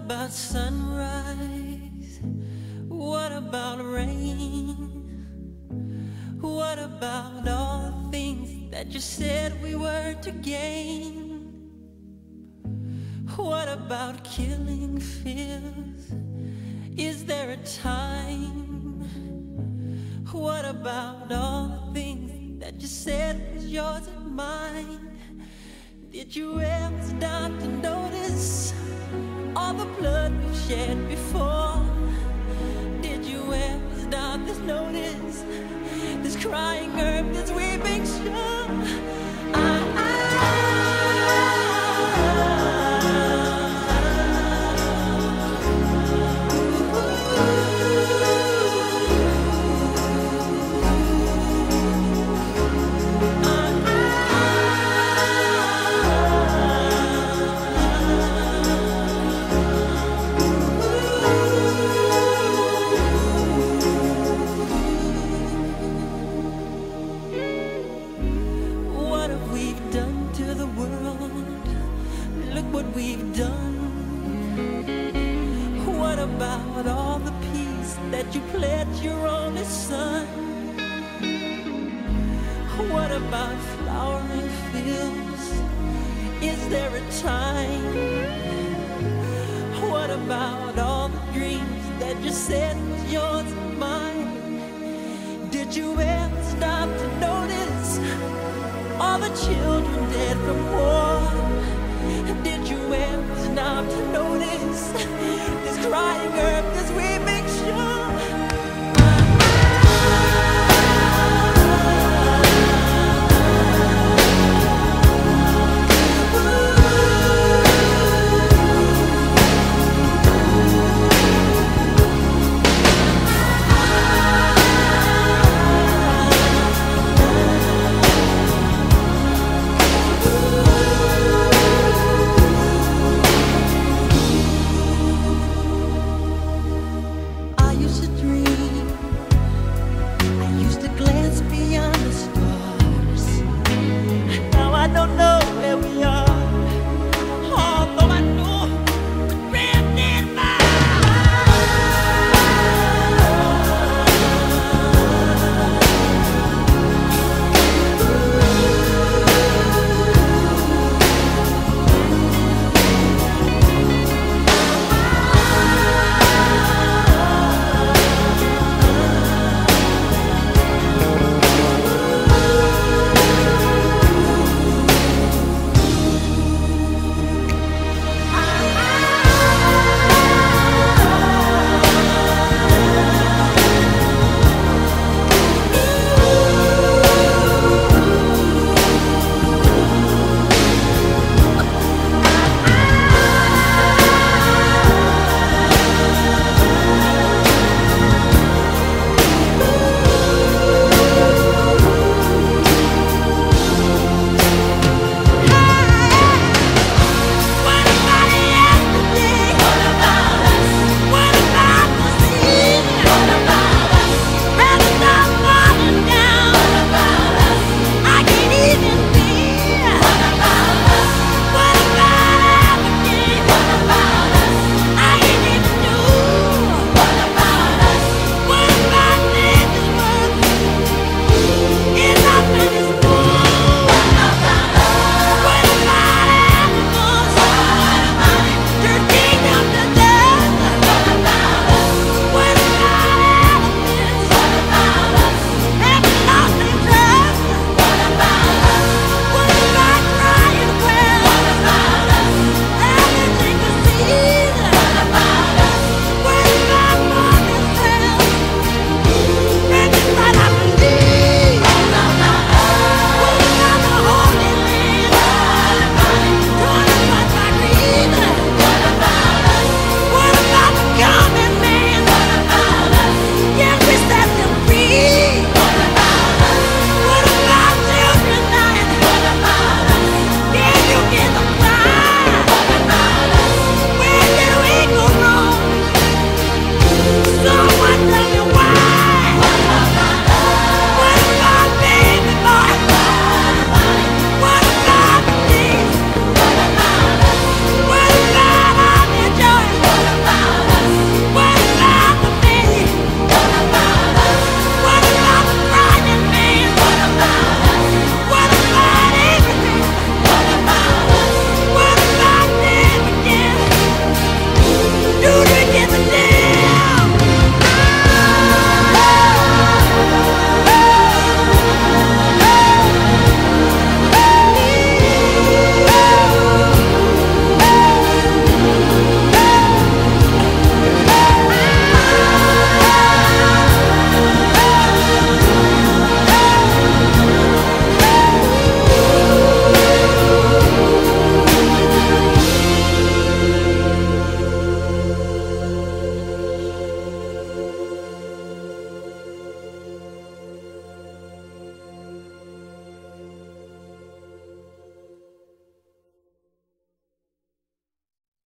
about sunrise? What about rain? What about all the things that you said we were to gain? What about killing fears? Is there a time? What about all the things that you said was yours and mine? Did you ever stop to notice all the blood we've shed before? Did you ever stop to notice this crying earth, this weeping shore? Look what we've done. What about all the peace that you pledged your only son? What about flowering fields? Is there a time? What about all the dreams that you said was yours and mine? Did you ever stop to notice all the children dead from war?